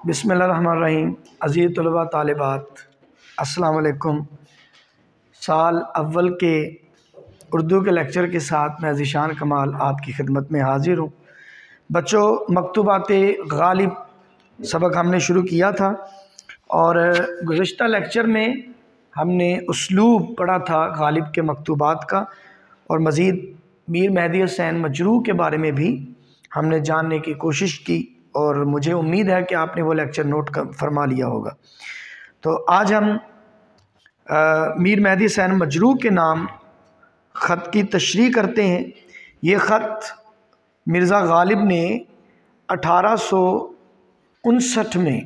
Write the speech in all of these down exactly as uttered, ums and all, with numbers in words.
بسم اللہ الرحمن الرحیم۔ عزیز طلباء طالبات، السلام علیکم۔ سال اول کے اردو کے لیکچر کے ساتھ میں ذیشان کمال آپ کی خدمت میں حاضر ہوں۔ بچوں، مکتوبات غالب سبق ہم نے شروع کیا تھا اور گزشتہ لیکچر میں ہم نے اسلوب پڑھا تھا غالب کے مکتوبات کا، اور مزید میر مہدی حسین مجروح کے بارے میں بھی ہم نے جاننے کی کوشش کی، اور مجھے امید ہے کہ آپ نے وہ لیکچر نوٹ فرما لیا ہوگا۔ تو آج ہم میر مہدی حسین مجروح کے نام خط کی تشریح کرتے ہیں۔ یہ خط مرزا غالب نے اٹھارہ سو انسٹھ میں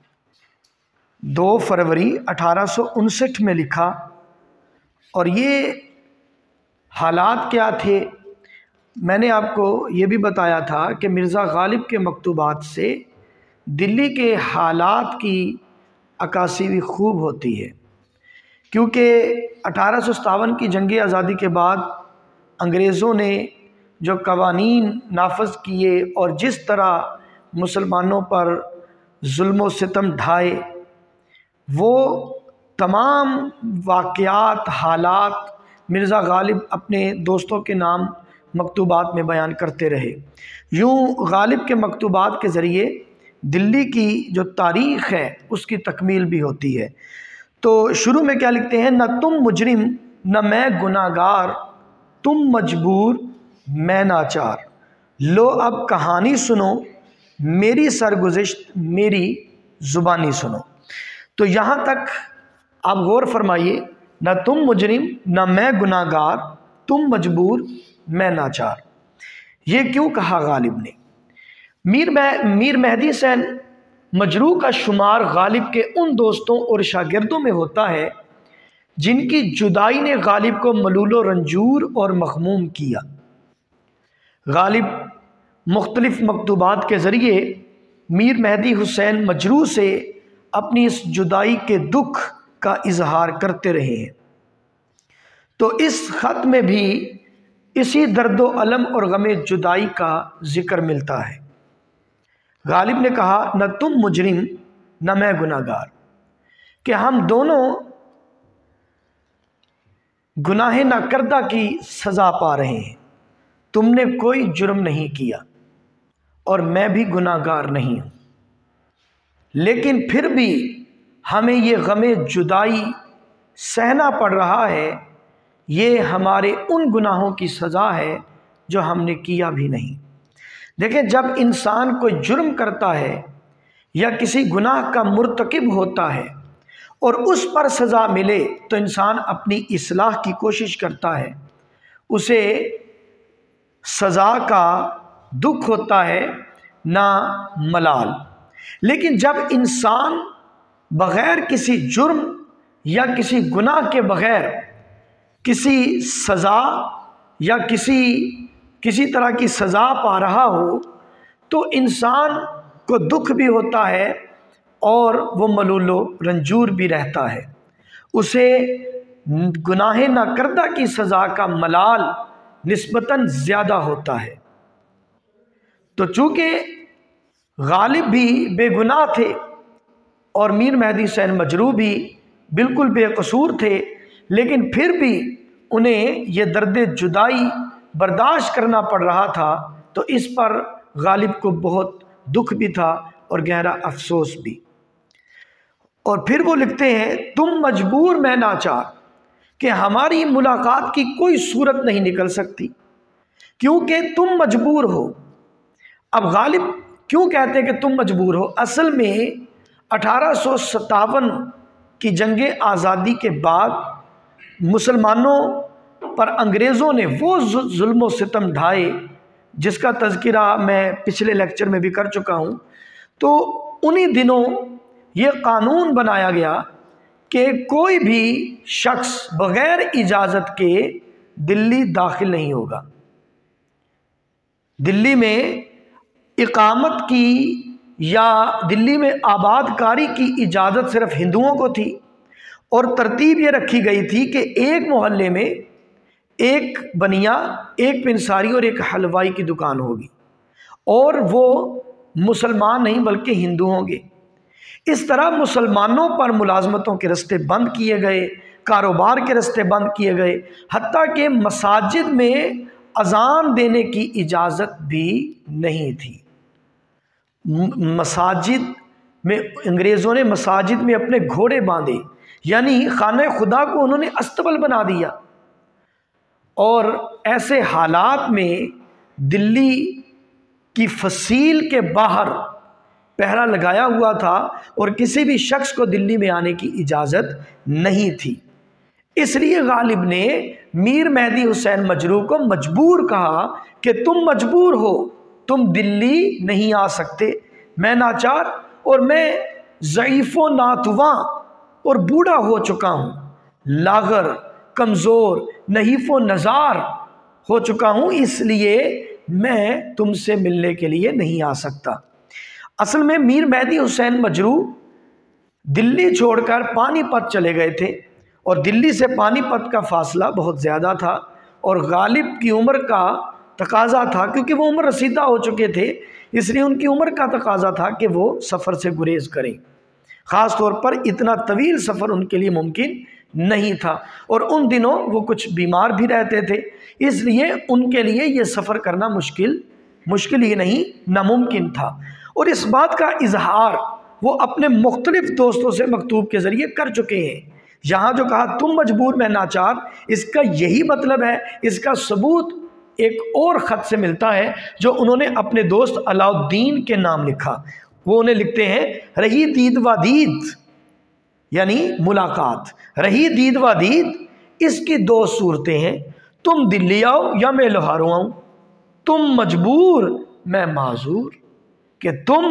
دو فروری اٹھارہ سو انسٹھ میں لکھا، اور یہ حالات کیا تھے میں نے آپ کو یہ بھی بتایا تھا کہ مرزا غالب کے مکتوبات سے دلی کے حالات کی عکاسی بھی خوب ہوتی ہے، کیونکہ اٹھارہ سو ستاون کی جنگ آزادی کے بعد انگریزوں نے جو قوانین نافذ کیے اور جس طرح مسلمانوں پر ظلم و ستم ڈھائے، وہ تمام واقعات حالات مرزا غالب اپنے دوستوں کے نام مکتوبات میں بیان کرتے رہے۔ یوں غالب کے مکتوبات کے ذریعے دلی کی جو تاریخ ہے اس کی تکمیل بھی ہوتی ہے۔ تو شروع میں کیا لکھتے ہیں؟ نہ تم مجرم نہ میں گناہ گار، تم مجبور میں ناچار، لو اب کہانی سنو میری سرگزشت میری زبانی سنو۔ تو یہاں تک آپ غور فرمائیے، نہ تم مجرم نہ میں گناہ گار، تم مجبور میں ناچار۔ یہ کیوں کہا غالب نے؟ میر میر مہدی حسین مجروح کا شمار غالب کے ان دوستوں اور شاگردوں میں ہوتا ہے جن کی جدائی نے غالب کو ملول و رنجور اور مغموم کیا۔ غالب مختلف مکتوبات کے ذریعے میر مہدی حسین مجروح سے اپنی اس جدائی کے دکھ کا اظہار کرتے رہے ہیں۔ تو اس خط میں بھی اسی درد و الم اور غم جدائی کا ذکر ملتا ہے۔ غالب نے کہا نہ تم مجرم نہ میں گناہ گار، کہ ہم دونوں گناہ نہ کردہ کی سزا پا رہے ہیں۔ تم نے کوئی جرم نہیں کیا اور میں بھی گناہ گار نہیں ہوں، لیکن پھر بھی ہمیں یہ غم جدائی سہنا پڑ رہا ہے۔ یہ ہمارے ان گناہوں کی سزا ہے جو ہم نے کیا بھی نہیں۔ دیکھیں، جب انسان کوئی جرم کرتا ہے یا کسی گناہ کا مرتکب ہوتا ہے اور اس پر سزا ملے تو انسان اپنی اصلاح کی کوشش کرتا ہے، اسے سزا کا دکھ ہوتا ہے نہ ملال۔ لیکن جب انسان بغیر کسی جرم یا کسی گناہ کے بغیر کسی سزا یا کسی کسی طرح کی سزا پا رہا ہو تو انسان کو دکھ بھی ہوتا ہے اور وہ ملول و رنجور بھی رہتا ہے۔ اسے گناہ نہ کردہ کی سزا کا ملال نسبتاً زیادہ ہوتا ہے۔ تو چونکہ غالب بھی بے گناہ تھے اور میر مہدی حسین مجروح بھی بالکل بے قصور تھے، لیکن پھر بھی انہیں یہ درد جدائی برداشت کرنا پڑ رہا تھا، تو اس پر غالب کو بہت دکھ بھی تھا اور گہرا افسوس بھی۔ اور پھر وہ لکھتے ہیں تم مجبور میں ناچار، کہ ہماری ملاقات کی کوئی صورت نہیں نکل سکتی کیونکہ تم مجبور ہو۔ اب غالب کیوں کہتے ہیں کہ تم مجبور ہو؟ اصل میں اٹھارہ سو ستاون کی جنگ آزادی کے بعد مسلمانوں پر انگریزوں نے وہ ظلم و ستم ڈھائے جس کا تذکرہ میں پچھلے لیکچر میں بھی کر چکا ہوں۔ تو انہی دنوں یہ قانون بنایا گیا کہ کوئی بھی شخص بغیر اجازت کے دلی داخل نہیں ہوگا۔ دلی میں اقامت کی یا دلی میں آباد کاری کی اجازت صرف ہندوؤں کو تھی، اور ترتیب یہ رکھی گئی تھی کہ ایک محلے میں ایک بنیا، ایک پنساری اور ایک حلوائی کی دکان ہوگی، اور وہ مسلمان نہیں بلکہ ہندو ہوں گے۔ اس طرح مسلمانوں پر ملازمتوں کے راستے بند کیے گئے، کاروبار کے راستے بند کیے گئے، حتیٰ کہ مساجد میں اذان دینے کی اجازت بھی نہیں تھی۔ مساجد میں انگریزوں نے مساجد میں اپنے گھوڑے باندھے، یعنی خانہ خدا کو انہوں نے استبل بنا دیا، اور ایسے حالات میں دلی کی فصیل کے باہر پہرا لگایا ہوا تھا اور کسی بھی شخص کو دلی میں آنے کی اجازت نہیں تھی۔ اس لیے غالب نے میر مہدی حسین مجروح کو مجبور کہا کہ تم مجبور ہو، تم دلی نہیں آ سکتے، میں ناچار اور میں ضعیف و ناتواں اور بوڑھا ہو چکا ہوں، لاغر، کمزور، نحیف و نزار ہو چکا ہوں، اس لیے میں تم سے ملنے کے لیے نہیں آ سکتا۔ اصل میں میر مہدی حسین مجروح دلی چھوڑ کر پانی پت چلے گئے تھے، اور دلی سے پانی پت کا فاصلہ بہت زیادہ تھا، اور غالب کی عمر کا تقاضا تھا، کیونکہ وہ عمر رسیدہ ہو چکے تھے، اس لیے ان کی عمر کا تقاضا تھا کہ وہ سفر سے گریز کریں، خاص طور پر اتنا طویل سفر ان کے لیے ممکن نہیں تھا، اور ان دنوں وہ کچھ بیمار بھی رہتے تھے، اس لیے ان کے لیے یہ سفر کرنا مشکل مشکل ہی نہیں ناممکن تھا۔ اور اس بات کا اظہار وہ اپنے مختلف دوستوں سے مکتوب کے ذریعے کر چکے ہیں۔ یہاں جو کہا تم مجبور میں ناچار، اس کا یہی مطلب ہے، اس کا ثبوت ایک اور خط سے ملتا ہے جو انہوں نے اپنے دوست علاء الدین کے نام لکھا۔ وہ انہیں لکھتے ہیں رہی دید و دید، یعنی ملاقات، رہی دید و دید اس کی دو صورتیں ہیں، تم دلی آؤ یا میں لوہاروں آؤں، تم مجبور میں معذور، کہ تم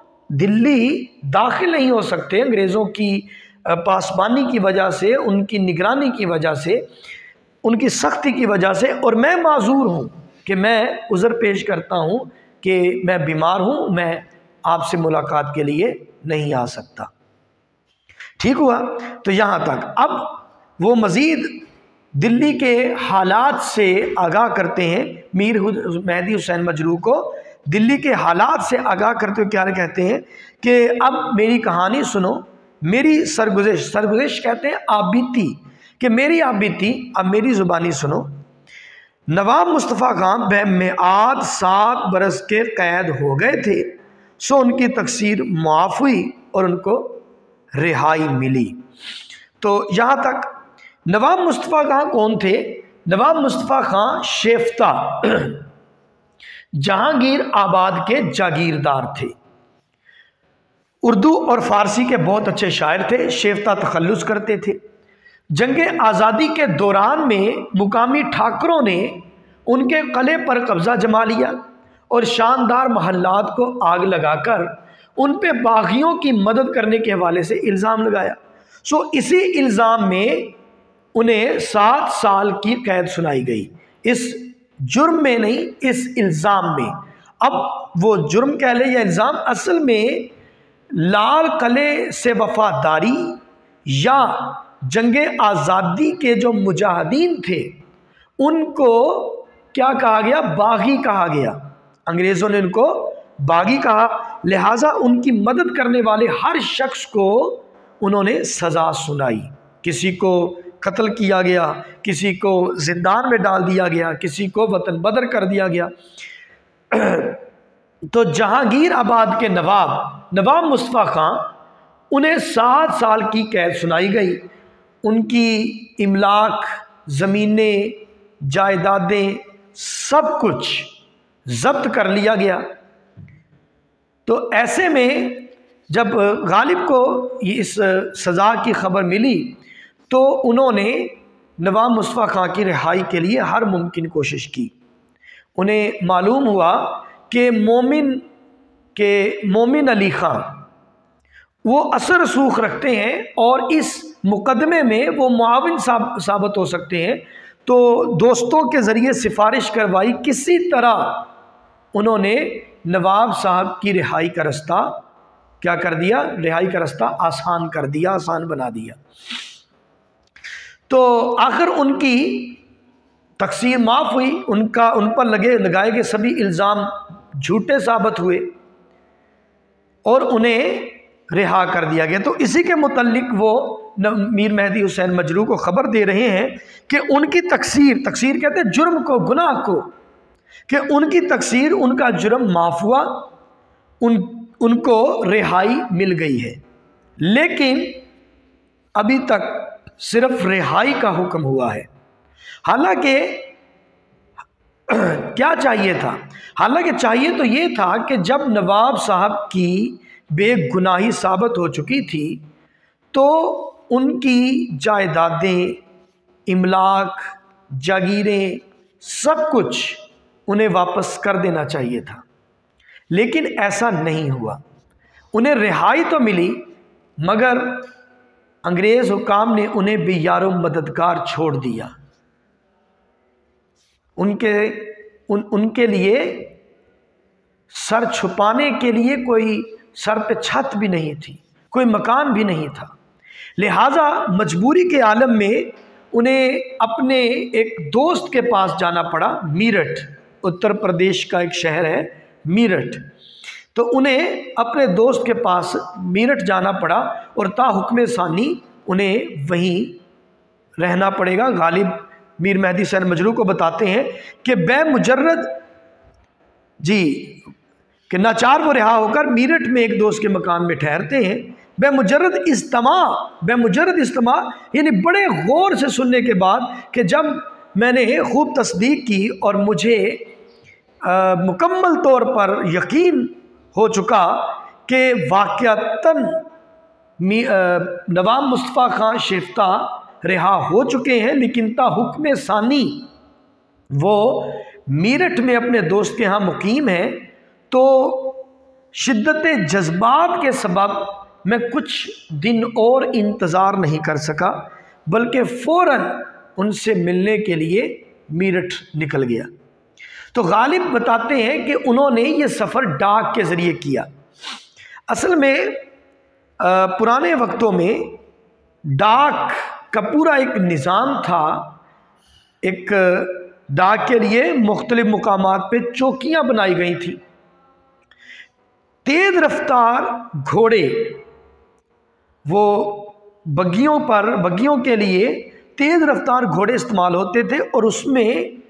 دلی داخل نہیں ہو سکتے انگریزوں کی پاسبانی کی وجہ سے، ان کی نگرانی کی وجہ سے، ان کی سختی کی وجہ سے، اور میں معذور ہوں کہ میں عذر پیش کرتا ہوں کہ میں بیمار ہوں، میں آپ سے ملاقات کے لیے نہیں آ سکتا۔ ٹھیک ہوا؟ تو یہاں تک اب وہ مزید دلی کے حالات سے آگاہ کرتے ہیں، میر مہدی حسین مجروح کو دلی کے حالات سے آگاہ کرتے ہوئے کیا کہتے ہیں کہ اب میری کہانی سنو، میری سرگزش سرگزش کہتے ہیں آبیتی، کہ میری آبیتی اب میری زبانی سنو۔ نواب مصطفیٰ خان بہمیعاد سات برس کے قید ہو گئے تھے، سو ان کی تقصیر معاف ہوئی اور ان کو رہائی ملی۔ تو یہاں تک نواب مصطفیٰ خان کون تھے؟ نواب مصطفیٰ خان شیفتہ جہانگیر آباد کے جاگیردار تھے، اردو اور فارسی کے بہت اچھے شاعر تھے، شیفتہ تخلص کرتے تھے۔ جنگ آزادی کے دوران میں مقامی ٹھاکروں نے ان کے قلعے پر قبضہ جما لیا اور شاندار محلات کو آگ لگا کر ان پہ باغیوں کی مدد کرنے کے حوالے سے الزام لگایا۔ سو اسی الزام میں انہیں سات سال کی قید سنائی گئی، اس جرم میں نہیں، اس الزام میں۔ اب وہ جرم کہہ لیں یا الزام، اصل میں لال قلعے سے وفاداری یا جنگ آزادی کے جو مجاہدین تھے ان کو کیا کہا گیا؟ باغی کہا گیا، انگریزوں نے ان کو باغی کہا، لہٰذا ان کی مدد کرنے والے ہر شخص کو انہوں نے سزا سنائی، کسی کو قتل کیا گیا، کسی کو زندان میں ڈال دیا گیا، کسی کو وطن بدر کر دیا گیا۔ تو جہانگیر آباد کے نواب نواب مصطفیٰ خان انہیں سات سال کی قید سنائی گئی، ان کی املاک، زمینیں، جائیدادیں، سب کچھ ضبط کر لیا گیا۔ تو ایسے میں جب غالب کو اس سزا کی خبر ملی تو انہوں نے نواب مصطفیٰ خان کی رہائی کے لیے ہر ممکن کوشش کی۔ انہیں معلوم ہوا کہ مومن کے مومن علی خان وہ اثر رسوخ رکھتے ہیں اور اس مقدمے میں وہ معاون ثابت ہو سکتے ہیں، تو دوستوں کے ذریعے سفارش کروائی، کسی طرح انہوں نے نواب صاحب کی رہائی کا رستہ کیا کر دیا؟ رہائی کا رستہ آسان کر دیا، آسان بنا دیا۔ تو آخر ان کی تقصیر معاف ہوئی، ان کا ان پر لگے لگائے گئے سبھی الزام جھوٹے ثابت ہوئے اور انہیں رہا کر دیا گیا۔ تو اسی کے متعلق وہ میر مہدی حسین مجروح کو خبر دے رہے ہیں کہ ان کی تقصیر، تقصیر کہتے ہیں جرم کو، گناہ کو، کہ ان کی تقصیر، ان کا جرم معاف ہوا، ان ان کو رہائی مل گئی ہے، لیکن ابھی تک صرف رہائی کا حکم ہوا ہے۔ حالانکہ کیا چاہیے تھا؟ حالانکہ چاہیے تو یہ تھا کہ جب نواب صاحب کی بے گناہی ثابت ہو چکی تھی تو ان کی جائیدادیں، املاک، جاگیریں، سب کچھ انہیں واپس کر دینا چاہیے تھا، لیکن ایسا نہیں ہوا۔ انہیں رہائی تو ملی، مگر انگریز حکام نے انہیں بے یار و مددگار چھوڑ دیا۔ ان کے ان ان کے لیے سر چھپانے کے لیے کوئی سر پہ چھت بھی نہیں تھی، کوئی مکان بھی نہیں تھا، لہٰذا مجبوری کے عالم میں انہیں اپنے ایک دوست کے پاس جانا پڑا، میرٹھ، اتر پردیش کا ایک شہر ہے میرٹھ۔ تو انہیں اپنے دوست کے پاس میرٹھ جانا پڑا اور تا حکم ثانی انہیں وہیں رہنا پڑے گا۔ غالب میر مہدی حسین مجروح کو بتاتے ہیں کہ بے مجرد جی کہ ناچار وہ رہا ہو کر میرٹھ میں ایک دوست کے مکان میں ٹھہرتے ہیں، بے مجرد استماع، بے مجرد استماع یعنی بڑے غور سے سننے کے بعد کہ جب میں نے خوب تصدیق کی اور مجھے مکمل طور پر یقین ہو چکا کہ واقعتاً نواب مصطفیٰ خان شیفتہ رہا ہو چکے ہیں، لیکن تا حکم ثانی وہ میرٹھ میں اپنے دوست کے ہاں مقیم ہیں، تو شدت جذبات کے سبب میں کچھ دن اور انتظار نہیں کر سکا، بلکہ فوراً ان سے ملنے کے لیے میرٹھ نکل گیا۔ تو غالب بتاتے ہیں کہ انہوں نے یہ سفر ڈاک کے ذریعے کیا۔ اصل میں پرانے وقتوں میں ڈاک کا پورا ایک نظام تھا، ایک ڈاک کے لیے مختلف مقامات پہ چوکیاں بنائی گئی تھیں۔ تیز رفتار گھوڑے، وہ بگیوں پر بگیوں کے لیے تیز رفتار گھوڑے استعمال ہوتے تھے، اور اس میں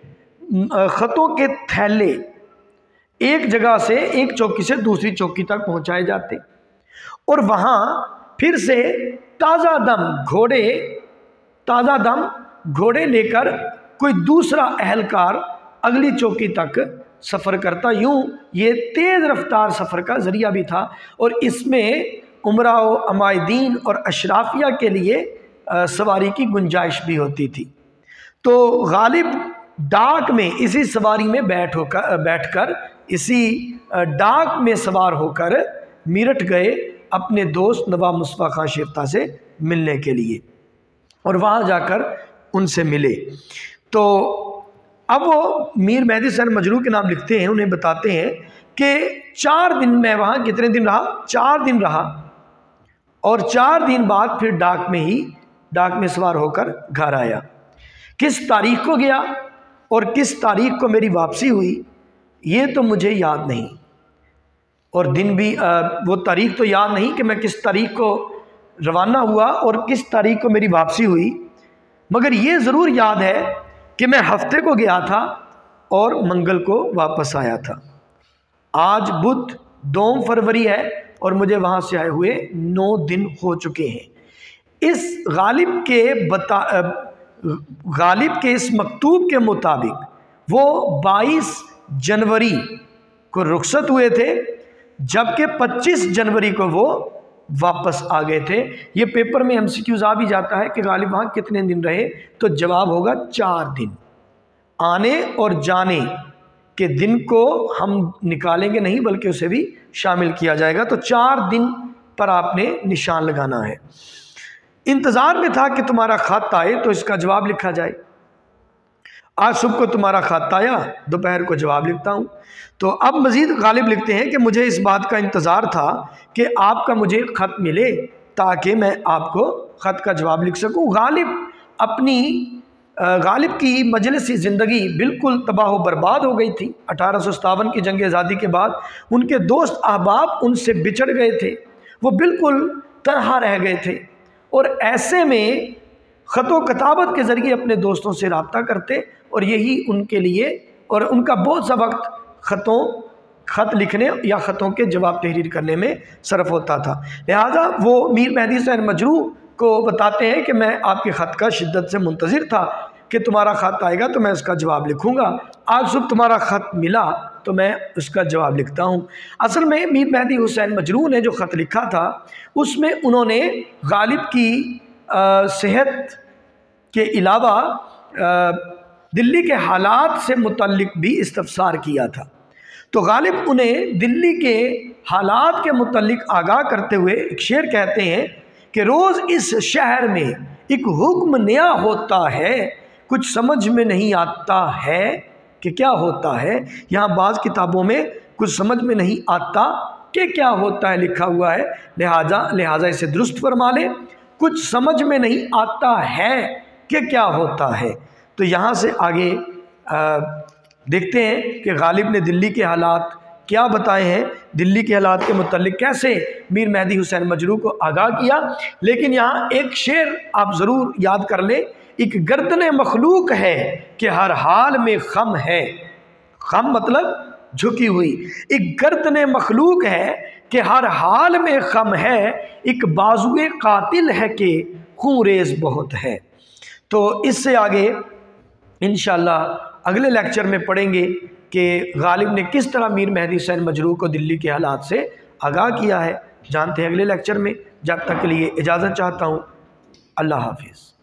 خطوں کے تھیلے ایک جگہ سے، ایک چوکی سے دوسری چوکی تک پہنچائے جاتے، اور وہاں پھر سے تازہ دم گھوڑے تازہ دم گھوڑے لے کر کوئی دوسرا اہلکار اگلی چوکی تک سفر کرتا۔ یوں یہ تیز رفتار سفر کا ذریعہ بھی تھا، اور اس میں امراء و عمائدین اور اشرافیہ کے لیے سواری کی گنجائش بھی ہوتی تھی۔ تو غالب ڈاک میں اسی سواری میں بیٹھ ہو کر بیٹھ کر اسی ڈاک میں سوار ہو کر میرٹھ گئے اپنے دوست نواب مصطفیٰ خان شیفتہ سے ملنے کے لیے، اور وہاں جا کر ان سے ملے۔ تو اب وہ میر مہدی حسین مجروح کے نام لکھتے ہیں، انہیں بتاتے ہیں کہ چار دن میں وہاں کتنے دن رہا؟ چار دن رہا، اور چار دن بعد پھر ڈاک میں ہی ڈاک میں سوار ہو کر گھر آیا۔ کس تاریخ کو گیا اور کس تاریخ کو میری واپسی ہوئی یہ تو مجھے یاد نہیں، اور دن بھی وہ تاریخ تو یاد نہیں کہ میں کس تاریخ کو روانہ ہوا اور کس تاریخ کو میری واپسی ہوئی، مگر یہ ضرور یاد ہے کہ میں ہفتے کو گیا تھا اور منگل کو واپس آیا تھا۔ آج بدھ دوم فروری ہے اور مجھے وہاں سے آئے ہوئے نو دن ہو چکے ہیں۔ اس غالب کے بتا غالب کے اس مکتوب کے مطابق وہ بائیس جنوری کو رخصت ہوئے تھے، جبکہ پچیس جنوری کو وہ واپس آ گئے تھے۔ یہ پیپر میں ایم سی کیوز آ بھی جاتا ہے کہ غالب وہاں کتنے دن رہے، تو جواب ہوگا چار دن۔ آنے اور جانے کے دن کو ہم نکالیں گے نہیں، بلکہ اسے بھی شامل کیا جائے گا، تو چار دن پر آپ نے نشان لگانا ہے۔ انتظار میں تھا کہ تمہارا خط آئے تو اس کا جواب لکھا جائے۔ آج صبح کو تمہارا خط آیا، دوپہر کو جواب لکھتا ہوں۔ تو اب مزید غالب لکھتے ہیں کہ مجھے اس بات کا انتظار تھا کہ آپ کا مجھے خط ملے تاکہ میں آپ کو خط کا جواب لکھ سکوں۔ غالب اپنی غالب کی مجلسی زندگی بالکل تباہ و برباد ہو گئی تھی۔ اٹھارہ سو ستاون کی جنگ آزادی کے بعد ان کے دوست احباب ان سے بچھڑ گئے تھے، وہ بالکل تنہا رہ گئے تھے، اور ایسے میں خط و کتابت کے ذریعے اپنے دوستوں سے رابطہ کرتے، اور یہی ان کے لیے اور ان کا بہت سا وقت خطوں خط لکھنے یا خطوں کے جواب تحریر کرنے میں صرف ہوتا تھا۔ لہٰذا وہ میر مہدی حسین مجروح کو بتاتے ہیں کہ میں آپ کے خط کا شدت سے منتظر تھا کہ تمہارا خط آئے گا تو میں اس کا جواب لکھوں گا، آج صبح تمہارا خط ملا تو میں اس کا جواب لکھتا ہوں۔ اصل میں میر مہدی حسین مجروح نے جو خط لکھا تھا اس میں انہوں نے غالب کی صحت کے علاوہ دلی کے حالات سے متعلق بھی استفسار کیا تھا، تو غالب انہیں دلی کے حالات کے متعلق آگاہ کرتے ہوئے ایک شعر کہتے ہیں کہ روز اس شہر میں ایک حکم نیا ہوتا ہے، کچھ سمجھ میں نہیں آتا ہے کہ کیا ہوتا ہے۔ یہاں بعض کتابوں میں کچھ سمجھ میں نہیں آتا کہ کیا ہوتا ہے لکھا ہوا ہے، لہذا لہٰذا اسے درست فرما لیں، کچھ سمجھ میں نہیں آتا ہے کہ کیا ہوتا ہے۔ تو یہاں سے آگے دیکھتے ہیں کہ غالب نے دلی کے حالات کیا بتائے ہیں، دلی کے حالات کے متعلق کیسے میر مہدی حسین مجروح کو آگاہ کیا۔ لیکن یہاں ایک شعر آپ ضرور یاد کر لیں، ایک گردن مخلوق ہے کہ ہر حال میں خم ہے، خم مطلب جھکی ہوئی، ایک گردن مخلوق ہے کہ ہر حال میں خم ہے، ایک بازوئے قاتل ہے کہ خون ریز بہت ہے۔ تو اس سے آگے انشاءاللہ اگلے لیکچر میں پڑھیں گے کہ غالب نے کس طرح میر مہدی حسین مجروح کو دلی کے حالات سے آگاہ کیا ہے، جانتے ہیں اگلے لیکچر میں۔ جب تک کے لیے اجازت چاہتا ہوں، اللہ حافظ۔